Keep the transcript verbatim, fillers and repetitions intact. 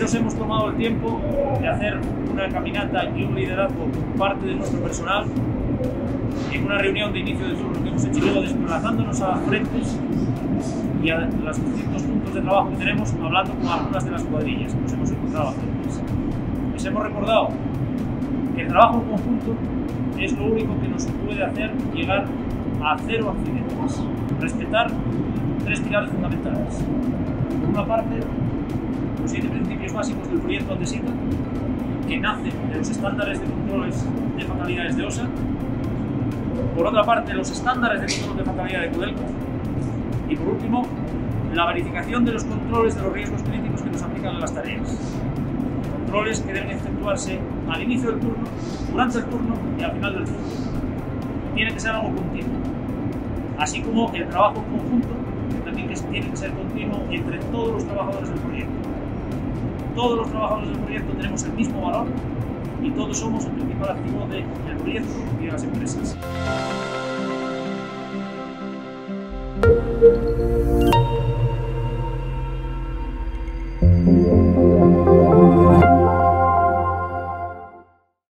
nos hemos tomado el tiempo de hacer una caminata y un liderazgo por parte de nuestro personal en una reunión de inicio de turno que hemos hecho, y luego desplazándonos a las frentes y a los distintos puntos de trabajo que tenemos, hablando con algunas de las cuadrillas que nos hemos encontrado antes. Les hemos recordado que el trabajo conjunto es lo único que nos puede hacer llegar a cero accidentes. Respetar tres pilares fundamentales. Por una parte, los siete principios básicos del proyecto Andesita, que nacen de los estándares de controles de fatalidades de O S A. Por otra parte, los estándares de control de fatalidad de Codelco. Y por último, la verificación de los controles de los riesgos críticos que nos aplican en las tareas. Controles que deben efectuarse al inicio del turno, durante el turno y al final del turno. Tiene que ser algo continuo. Así como el trabajo conjunto, que también tiene que ser continuo entre todos los trabajadores del proyecto. Todos los trabajadores del proyecto tenemos el mismo valor y todos somos el principal activo del proyecto y de las empresas.